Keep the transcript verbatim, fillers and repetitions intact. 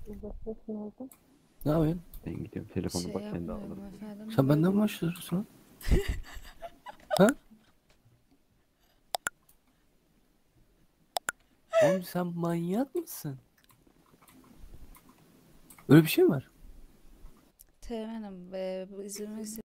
Ne yapıyorsun? Ben gidiyorum. Telefonu Şey bak kendi yapmıyorum alırım. efendim. Sen benden mi başlıyorsun lan? Ha? Oğlum sen manyak mısın? Öyle bir şey mi var? Teğmenim, e, bu izlemek